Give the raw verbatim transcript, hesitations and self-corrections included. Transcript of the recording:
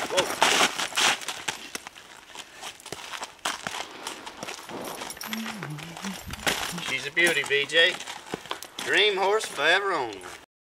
Whoa. She's a beauty, B J. Dream horse forever only.